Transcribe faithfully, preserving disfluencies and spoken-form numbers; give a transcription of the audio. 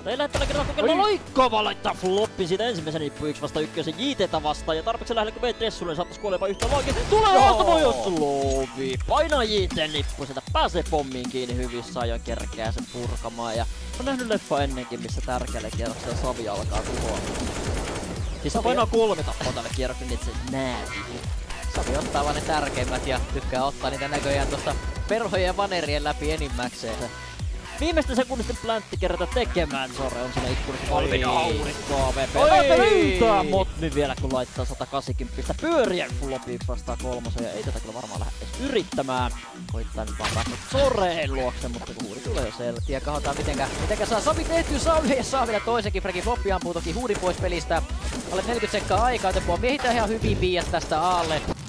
Mutta ei lähde tällä kertaa kokeilemaan loikkaa, vaan laittaa floppin siitä ensimmäisen nippu yksi vasta ykkösen Viihdetä vastaan. Ja tarpeeksi lähellä kun meet Ressulle, niin saattaisi kuolemaan yhtä oikein. Tulee aaltamo, jos lovi. Painaa Viihteen nippu, sieltä pääsee pommiin kiinni hyvissä ajoin, kerkeää sen purkamaan. Ja on nähnyt leffa ennenkin, missä tärkeällä kierroksella Savi alkaa tuhoa. Siis se painaa kolme tappoa tälle kierrokselle, niin että se näet. Savi ottaa vaan ne tärkeimmät ja tykkää ottaa niitä näköjään tuosta perhojen ja vanerien läpi enimmäkseen. Viimeisten sekunnisten pläntti kerätä tekemään, Sore on siinä ikkunassa valmiina aurinkoa V P. Löytää Motni vielä kun laittaa sata kahdeksankymmentä pyörien flopin vastaan kolmosen ja ei tätä kyllä varmaan lähde edes yrittämään. Koittaa nyt vaan päästä Soreen luokse, mutta kun huuri tulee jo selkeä. Ja katsotaan mitenkä, mitenkä saa Savi tehtyä Savi ja saa vielä toisenkin fragin. Floppi ampuu toki huuri pois pelistä. Alle neljäkymmentä sekkaa aikaa, Tepua miehitään ihan hyvin viiät tästä aalle.